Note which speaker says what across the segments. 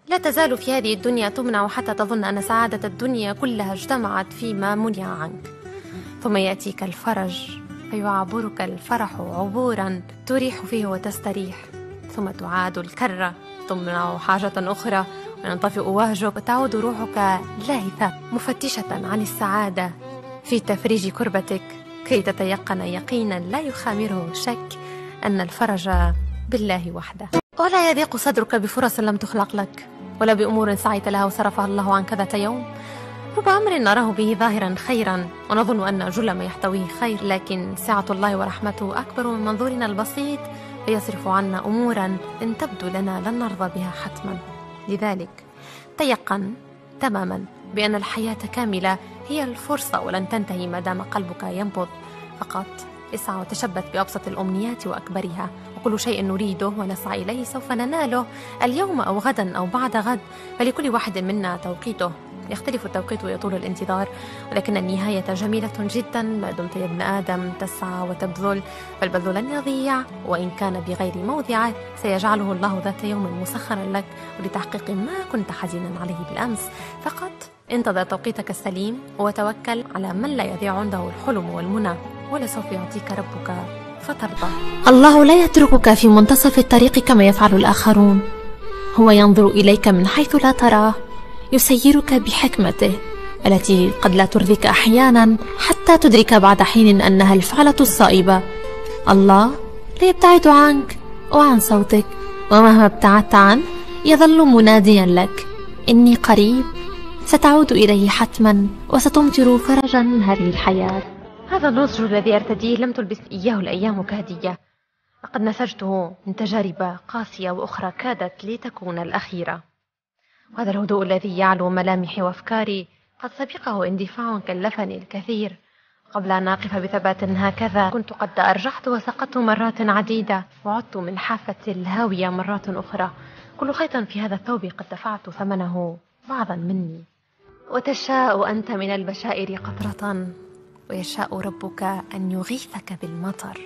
Speaker 1: لا تزال في هذه الدنيا تمنع حتى تظن أن سعادة الدنيا كلها اجتمعت فيما منع عنك، ثم يأتيك الفرج فيعابرك الفرح عبورا تريح فيه وتستريح، ثم تعاد الكرة تمنع حاجة أخرى وينطفئ وهجك وتعود روحك لاهثة مفتشة عن السعادة في تفريج كربتك كي تتيقن يقينا لا يخامره شك أن الفرج بالله وحده. ولا يضيق صدرك بفرص لم تخلق لك ولا بأمور سعيت لها وصرفها الله عنك ذات يوم. رب أمر نراه به ظاهرا خيرا ونظن أن جل ما يحتويه خير، لكن سعة الله ورحمته أكبر من منظورنا البسيط فيصرف عنا أمورا إن تبدو لنا لن نرضى بها حتما. لذلك تيقن تماما بأن الحياة كاملة هي الفرصة ولن تنتهي ما دام قلبك ينبض. فقط اسعى وتشبث بأبسط الأمنيات وأكبرها، وكل شيء نريده ونسعى إليه سوف نناله اليوم أو غدا أو بعد غد، فلكل واحد منا توقيته، يختلف التوقيت ويطول الانتظار، ولكن النهاية جميلة جدا ما دمت يا ابن آدم تسعى وتبذل، فالبذل لن يضيع وإن كان بغير موضعه سيجعله الله ذات يوم مسخرا لك ولتحقيق ما كنت حزينا عليه بالأمس. فقط انتظر توقيتك السليم وتوكل على من لا يضيع عنده الحلم والمنى، ولسوف يعطيك ربك فترضى. الله لا يتركك في منتصف الطريق كما يفعل الآخرون، هو ينظر إليك من حيث لا تراه، يسيرك بحكمته التي قد لا ترضيك أحيانا حتى تدرك بعد حين أنها الفعلة الصائبة. الله لا يبتعد عنك وعن صوتك، ومهما ابتعدت عنه يظل مناديا لك: إني قريب، ستعود إليه حتما وستمطر فرجا هذه الحياة. هذا النضج الذي أرتديه لم تلبس إياه الأيام كهدية، لقد نسجته من تجارب قاسية وأخرى كادت لتكون الأخيرة. وهذا الهدوء الذي يعلو ملامحي وأفكاري قد سبقه اندفاع كلفني الكثير. قبل أن أقف بثبات هكذا كنت قد أرجحت وسقطت مرات عديدة، وعدت من حافة الهاوية مرات أخرى. كل خيط في هذا الثوب قد دفعت ثمنه بعضا مني. وتشاء أنت من البشائر قطرة، ويشاء ربك أن يغيثك بالمطر.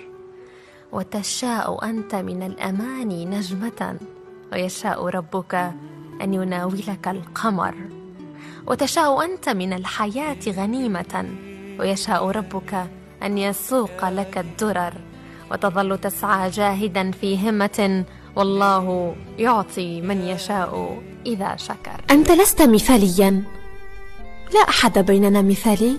Speaker 1: وتشاء أنت من الأمان نجمة، ويشاء ربك أن يناولك القمر. وتشاء أنت من الحياة غنيمة، ويشاء ربك أن يسوق لك الدرر. وتظل تسعى جاهدا في همة، والله يعطي من يشاء إذا شكر. أنت لست مثاليا، لا أحد بيننا مثالي،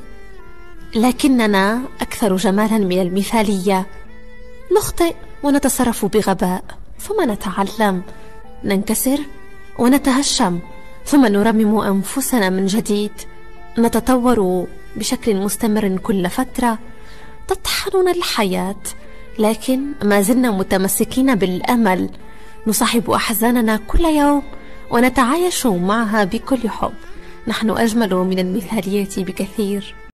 Speaker 1: لكننا أكثر جمالا من المثالية. نخطئ ونتصرف بغباء، ثم نتعلم، ننكسر ونتهشم، ثم نرمم أنفسنا من جديد. نتطور بشكل مستمر كل فترة، تطحننا الحياة، لكن ما زلنا متمسكين بالأمل. نصاحب أحزاننا كل يوم ونتعايش معها بكل حب. نحن أجمل من المثالية بكثير.